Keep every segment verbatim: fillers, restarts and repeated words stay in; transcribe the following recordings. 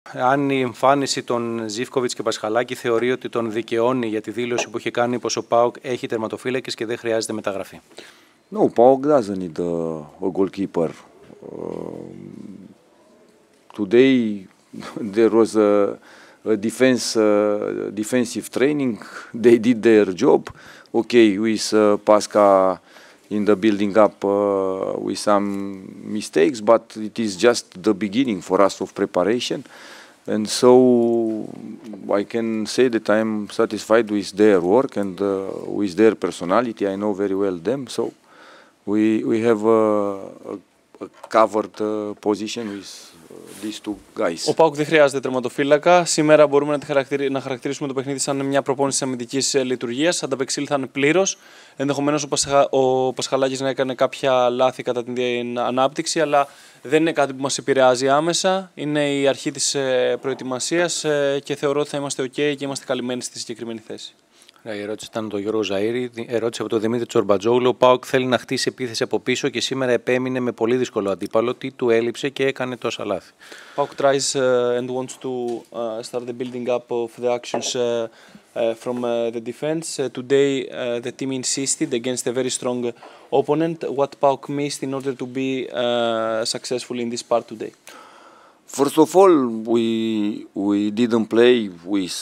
Αν η εμφάνιση των Ζίβκοβιτς και Πασχαλάκη θεωρεί ότι τον δικαιώνει για τη δήλωση που είχε κάνει πως ο ΠΑΟΚ έχει τερματοφύλακες και δεν χρειάζεται μεταγραφή. No, PAOK doesn't need a, a goalkeeper. Uh, today there was a, a defense, uh, defensive training. They did their job. Okay, with uh, Pasca in the building up uh, with some mistakes, but it is just the beginning for us of preparation. And so I can say that I'm satisfied with their work and uh, with their personality. I know very well them. So we we have a, a, a covered uh, position with uh, these two guys. Ο ΠΑΟΚ δεν χρειάζεται τερματοφύλακα. Σήμερα μπορούμε να, χαρακτηρι... να χαρακτηρίσουμε το παιχνίδι σαν μια προπόνηση αμυντικής λειτουργίας. Ανταπεξήλθαν πλήρως. Ενδεχομένως ο, Πασχα... ο Πασχαλάκης να έκανε κάποια λάθη κατά την ανάπτυξη, αλλά δεν είναι κάτι που μας επηρεάζει άμεσα. Είναι η αρχή της προετοιμασίας και θεωρώ ότι θα είμαστε ok και είμαστε καλυμμένοι στη συγκεκριμένη θέση. Η ερώτηση ήταν τον Γιώργο Ζαΐρη, ερώτηση από τον Δημήτρη Τσορμπατζόγλου. Ο ΠΑΟΚ θέλει να χτίσει επίθεση από πίσω και σήμερα επέμεινε με πολύ δύσκολο αντίπαλο. Τι του έλειψε και έκανε τόσα λάθη. ΠΑΟΚ tries uh, and wants to uh, start the building up of the actions uh, uh, from uh, the defense. Uh, today uh, the team insisted against a very strong opponent. What PAOK missed in order to be uh, successful in this part today? First of all, we we didn't play with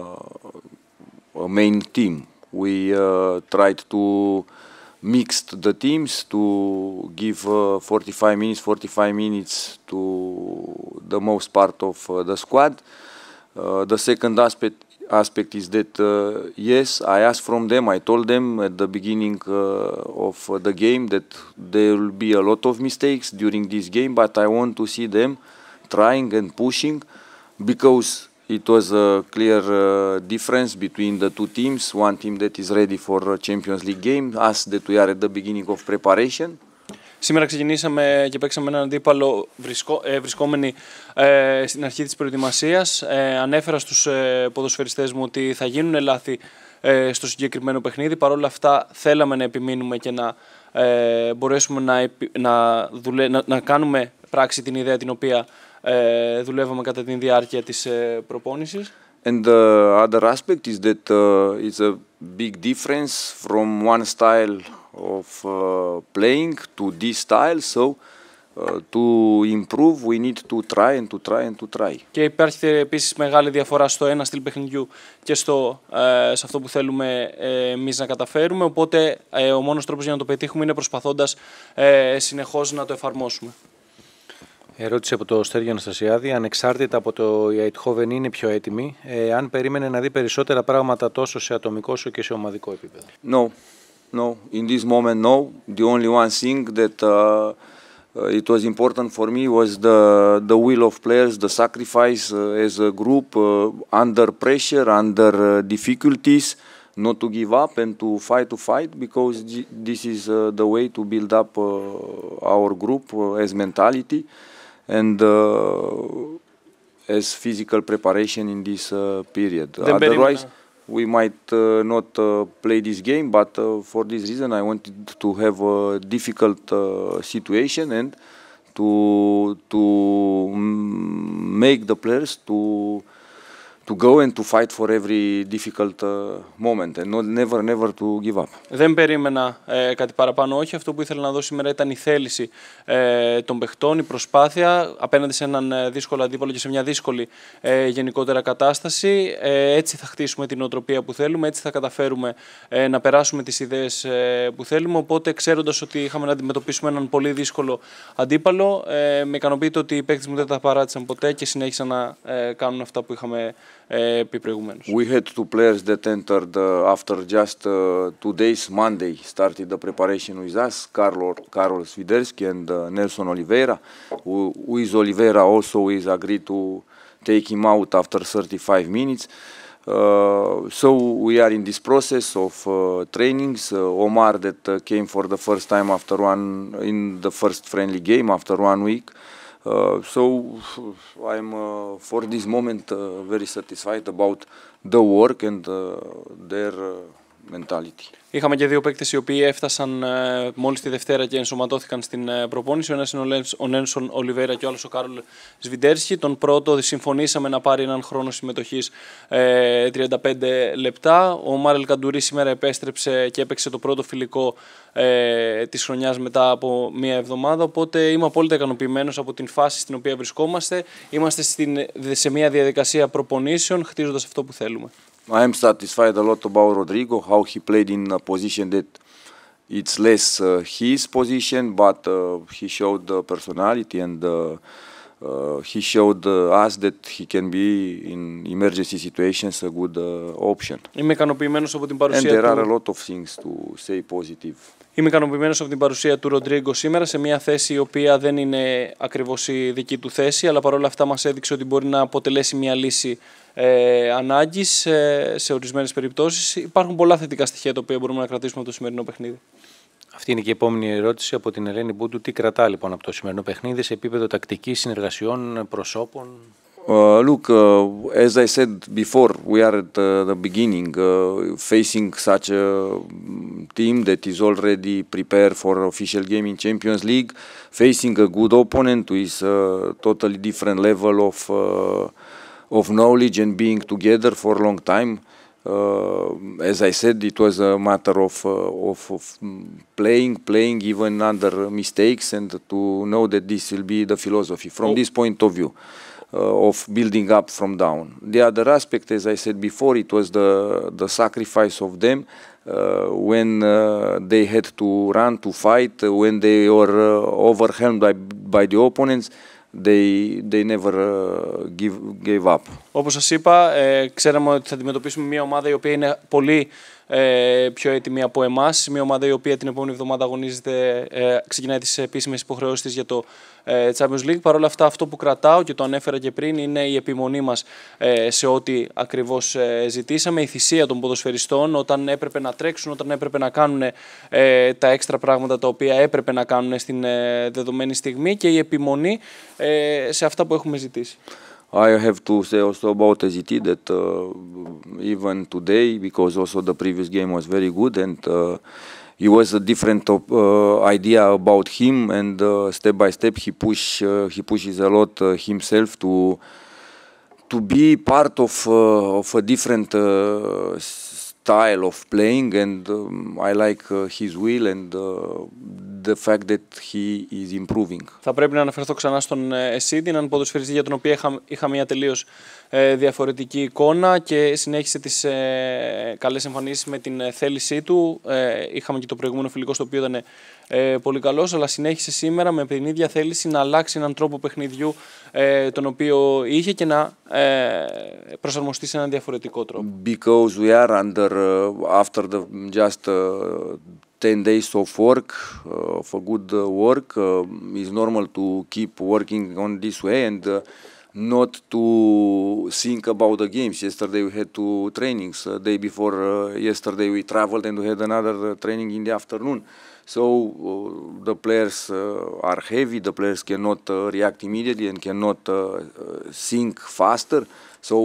uh, a main team. We uh, tried to mix the teams to give uh, forty-five minutes, forty-five minutes to the most part of uh, the squad. Uh, the second aspect aspect is that uh, yes, I asked from them. I told them at the beginning uh, of uh, the game that there will be a lot of mistakes during this game, but I want to see them trying and pushing, because it was a clear uh, difference between the two teams. One team that is ready for a Champions League game, us that we are at the beginning of preparation. Σήμερα ξεκινήσαμε και παίξαμε έναν αντίπαλο βρισκό, ε, βρισκόμενοι ε, στην αρχή της προετοιμασίας. Ε, ανέφερα στους ε, ποδοσφαιριστές μου ότι θα γίνουν λάθη ε, στο συγκεκριμένο παιχνίδι. Παρ' όλα αυτά θέλαμε να επιμείνουμε και να ε, μπορέσουμε να, να, δουλε, να, να κάνουμε πράξη την ιδέα την οποία ε, δουλεύαμε κατά τη διάρκεια της ε, προπόνησης. And the other aspect is that uh, it's a big difference from one style of uh, playing to this style. So uh, to improve, we need to try and to try and to try. Και υπάρχει επίσης μεγάλη διαφορά στο ένα στυλ παιχνιδιού και στο, ε, σε αυτό που θέλουμε ε, εμείς να καταφέρουμε. Οπότε ε, ο μόνος τρόπος για να το πετύχουμε είναι προσπαθώντας ε, συνεχώς να το εφαρμόσουμε. Ερώτηση από το Στέργιο Αναστασιάδη. Ανεξάρτητα από το η Eindhoven είναι πιο έτοιμη, ε, αν περίμενε να δει περισσότερα πράγματα τόσο σε ατομικό όσο και σε ομαδικό επίπεδο. No, no. In this moment, no. The only one thing that uh, uh, it was important for me was the the will of players, the sacrifice uh, as a group uh, under pressure, under uh, difficulties, not to give up and to fight to fight, because this is uh, the way to build up uh, our group uh, as mentality and uh, as physical preparation in this uh, period. Δεν Otherwise, περίμενα. we might uh, not uh, play this game, but uh, for this reason I wanted to have a difficult uh, situation and to to make the players to to go and to fight for every difficult uh, moment and not never never to give up. Δεν περίμενα ε, κάτι παραπάνω, όχι. Αυτό που ήθελα να δω σήμερα ήταν η θέληση ε, των παιχτών, η προσπάθεια απέναντι σε έναν ε, δύσκολο αντίπαλο και σε μια δύσκολη ε, γενικότερα κατάσταση. Ε, έτσι θα χτίσουμε την νοοτροπία που θέλουμε, έτσι θα καταφέρουμε ε, να περάσουμε τις ιδέες ε, που θέλουμε. Οπότε, ξέροντας ότι είχαμε να αντιμετωπίσουμε έναν πολύ δύσκολο αντίπαλο, ε, με ικανοποιείται ότι οι παίκτες μου δεν τα παράτησαν ποτέ και συνέχισαν να ε, κάνουν αυτά που είχαμε πει προηγουμένως. We had two players that entered uh, after just uh, two days. Monday started the preparation with us, Carlo, Karol Swiderski and uh, Nelson Oliveira. Who, with Oliveira also is agreed to take him out after thirty-five minutes. Uh, so we are in this process of uh, trainings. Uh, Omar that uh, came for the first time after one in the first friendly game after one week. Uh, so I'm uh, for this moment uh, very satisfied about the work and uh, their uh, mentality. Είχαμε και δύο παίκτες οι οποίοι έφτασαν ε, μόλις τη Δευτέρα και ενσωματώθηκαν στην ε, προπόνηση. Ο ένας είναι ο Νέλσον Ολιβέρα και ο άλλος ο Κάρολ Σβιντέρσκι. Τον πρώτο συμφωνήσαμε να πάρει έναν χρόνο συμμετοχής ε, τριάντα πέντε λεπτά. Ο Μάρελ Καντουρί σήμερα επέστρεψε και έπαιξε το πρώτο φιλικό ε, της χρονιάς μετά από μία εβδομάδα. Οπότε είμαι απόλυτα ικανοποιημένος από την φάση στην οποία βρισκόμαστε. Είμαστε στην, σε μία διαδικασία προπονήσεων, χτίζοντας αυτό που θέλουμε. I am satisfied a lot about Rodrigo, how he played in a position that it's less uh, his position, but uh, he showed the personality and uh, uh, he showed uh, us that he can be in emergency situations a good uh, option. Είμαι ικανοποιημένος από την παρουσία And there του. are a lot of things to say positive. Είμαι ικανοποιημένος από την παρουσία του Ροντρίγκο σήμερα σε μια θέση η οποία δεν είναι ακριβώς η δική του θέση, αλλά παρόλα αυτά μας έδειξε ότι μπορεί να αποτελέσει μια λύση ε, ανάγκης ε, σε ορισμένες περιπτώσεις. Υπάρχουν πολλά θετικά στοιχεία τα οποία μπορούμε να κρατήσουμε από το σημερινό παιχνίδι. Αυτή είναι και η επόμενη ερώτηση από την Ελένη Μπούντου. Τι κρατά λοιπόν από το σημερινό παιχνίδι σε επίπεδο τακτικής, συνεργασιών, προσώπων? Uh, look, uh, as I said before, we are at uh, the beginning, uh, facing such a team that is already prepared for official game in Champions League, facing a good opponent with a totally different level of uh, of knowledge and being together for a long time. Uh, as I said, it was a matter of, uh, of, of playing, playing even under mistakes, and to know that this will be the philosophy from oh. this point of view. Uh, of building up from down. The other aspect, as I said before, it was the the sacrifice of them uh, when uh, they had to run, to fight, uh, when they were uh, overwhelmed by, by the opponents. They, they never uh, give, gave up. Όπως σας είπα, ε, ξέραμε ότι θα αντιμετωπίσουμε μια ομάδα η οποία είναι πολύ ε, πιο έτοιμη από εμάς. Μια ομάδα η οποία την επόμενη εβδομάδα αγωνίζεται, ε, ξεκινάει τις επίσημες υποχρεώσεις της για το ε, Champions League. Παρ' όλα αυτά, αυτό που κρατάω και το ανέφερα και πριν είναι η επιμονή μας ε, σε ό,τι ακριβώς ε, ζητήσαμε. Η θυσία των ποδοσφαιριστών όταν έπρεπε να τρέξουν, όταν έπρεπε να κάνουν ε, τα έξτρα πράγματα τα οποία έπρεπε να κάνουν στην ε, δεδομένη στιγμή και η επιμονή ε, σε αυτά που έχουμε ζητήσει. I have to say also about A Z T that uh, even today, because also the previous game was very good and uh, it was a different uh, idea about him, and uh, step by step he push uh, he pushes a lot uh, himself to to be part of uh, of a different uh, style of playing, and um, I like uh, his will and uh, the fact that he is improving. Θα πρέπει να αναφερθώ ξανά στον Εσίδη, έναν ποδοσφαιριστή για τον οποίο είχα, είχα μια τελείως ε, διαφορετική εικόνα και συνέχισε τις ε, καλές εμφανίσεις με την θέλησή του. Ε, είχαμε και το προηγούμενο φιλικό στο οποίο ήταν ε, πολύ καλός, αλλά συνέχισε σήμερα με την ίδια θέληση να αλλάξει έναν τρόπο παιχνιδιού ε, τον οποίο είχε και να ε, προσαρμοστεί σε έναν διαφορετικό τρόπο. Because we are under uh, after the just uh, ten days of work, uh, of a good uh, work, uh, it's normal to keep working on this way and uh, not to think about the games. Yesterday we had two trainings. Uh, day before uh, yesterday we traveled and we had another uh, training in the afternoon. So uh, the players uh, are heavy, the players cannot uh, react immediately and cannot uh, uh, think faster. So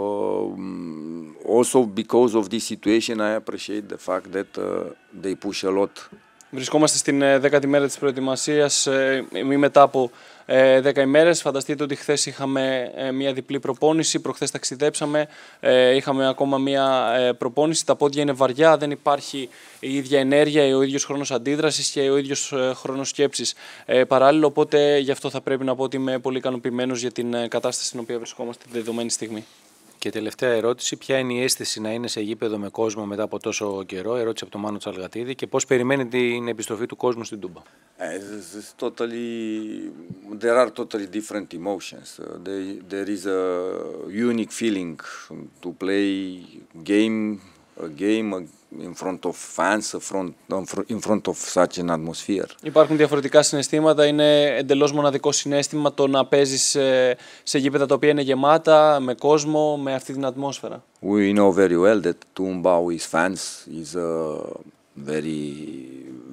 um, also because of this situation I appreciate the fact that uh, they push a lot. Βρισκόμαστε στην δέκατη μέρα της προετοιμασίας, μη μετά από δέκα ημέρες. Φανταστείτε ότι χθες είχαμε μια διπλή προπόνηση, προχθές ταξιδέψαμε, είχαμε ακόμα μια προπόνηση. Τα πόδια είναι βαριά, δεν υπάρχει η ίδια ενέργεια, ο ίδιος χρόνος αντίδρασης και ο ίδιος χρόνος σκέψης παράλληλο. Οπότε γι' αυτό θα πρέπει να πω ότι είμαι πολύ ικανοποιημένος για την κατάσταση στην οποία βρισκόμαστε τη δεδομένη στιγμή. Και τελευταία ερώτηση, ποια είναι η αίσθηση να είναι σε γήπεδο με κόσμο μετά από τόσο καιρό? Ερώτηση από τον Μάνο Τσαλγατίδη. Και πώς περιμένει την επιστροφή του κόσμου στην Τούμπα? Totally, there are totally different emotions. Uh, they, there is a unique feeling to play game, a game in front of fans, in front of such an atmosphere. Υπάρχουν διαφορετικά συναισθήματα, είναι εντελώς μοναδικό συναίσθημα το να παίζεις σε, σε γήπεδα τα οποία είναι γεμάτα, με κόσμο, με αυτή την ατμόσφαιρα. We know very well that Tumba with fans is a very,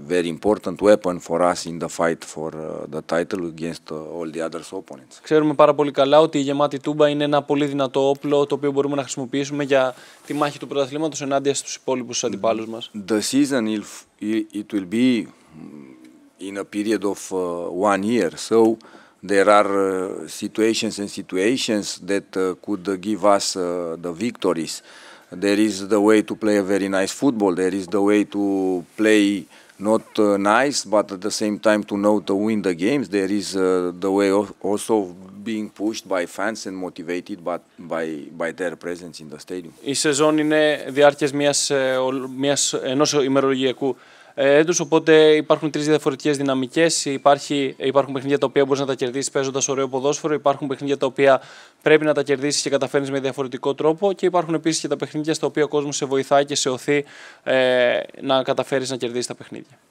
very important weapon for us in the fight for uh, the title against uh, all the other opponents. Ξέρουμε πάρα πολύ καλά ότι η γεμάτη τούμπα είναι ένα πολύ δυνατό όπλο το οποίο μπορούμε να χρησιμοποιήσουμε για τη μάχη του πρωταθλήματος ενάντια στους υπόλοιπους αντιπάλους μας. The season it will be in a period of uh, one year, so there are uh, situations and situations that uh, could uh, give us uh, the victories. There is the way to play a very nice football. There is the way to play not uh, nice, but at the same time to know to win the games. There is uh, the way of also being pushed by fans and motivated by, by, by their presence in the stadium. Η σεζόν είναι διάρκειας μιας, μιας, ενός ημερολογιακού έτους, οπότε υπάρχουν τρεις διαφορετικές δυναμικές. Υπάρχει, υπάρχουν παιχνίδια τα οποία μπορείς να τα κερδίσεις παίζοντας ωραίο ποδόσφαιρο, υπάρχουν παιχνίδια τα οποία πρέπει να τα κερδίσεις και καταφέρνεις με διαφορετικό τρόπο και υπάρχουν επίσης και τα παιχνίδια στα οποία ο κόσμος σε βοηθάει και σε οθεί ε, να καταφέρεις να κερδίσεις τα παιχνίδια.